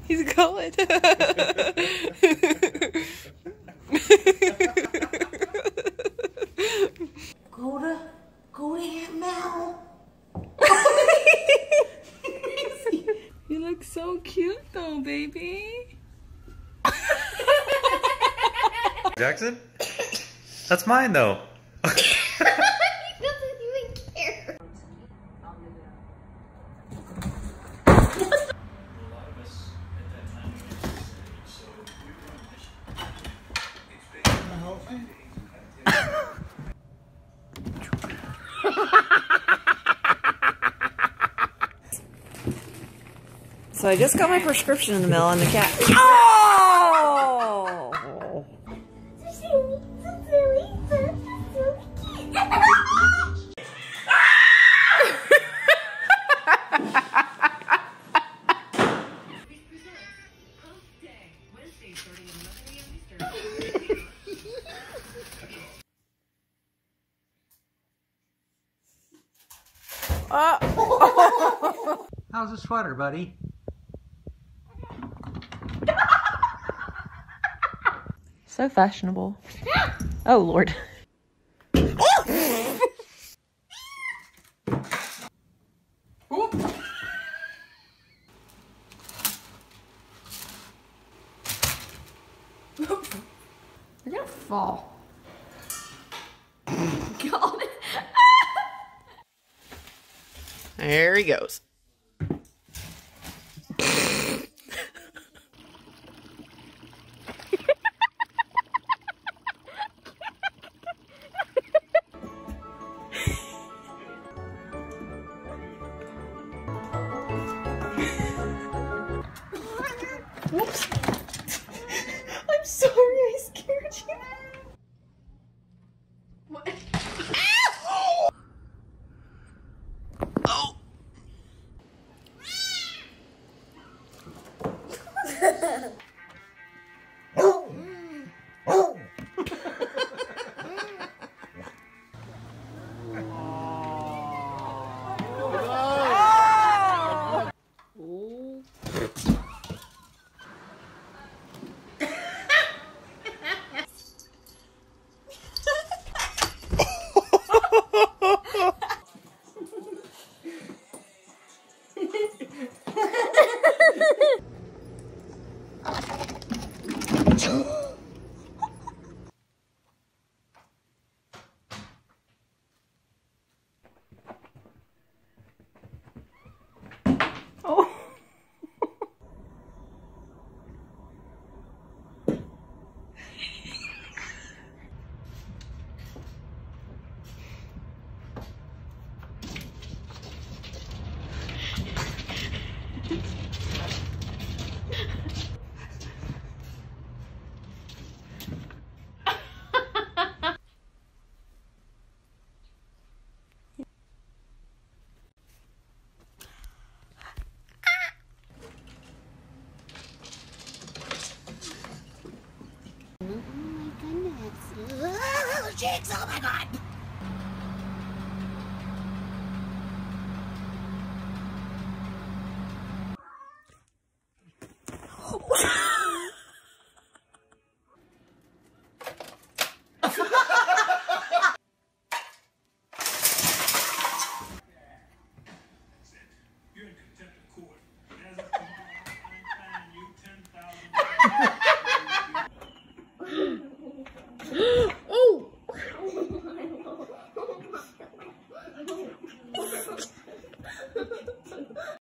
He's going. Go to Aunt Mel. You look so cute though, baby. Jackson? That's mine though. He doesn't even care. So I just got my prescription in the mail and the cat. Oh! So silly, so silly, so cute. How's the sweater, buddy? So fashionable. Oh, Lord. You're gonna fall. God. There he goes. Whoops. I'm sorry, I scared you. What? Oh. Oh. Oh my goodness. Oh, chicks, oh my god. Oh!